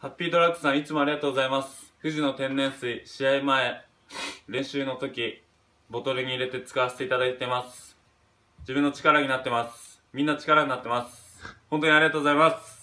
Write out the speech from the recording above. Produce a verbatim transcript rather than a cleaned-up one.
ハッピードラッグさん、いつもありがとうございます。富士の天然水、試合前、練習の時、ボトルに入れて使わせていただいてます。自分の力になってます。みんな力になってます。本当にありがとうございます。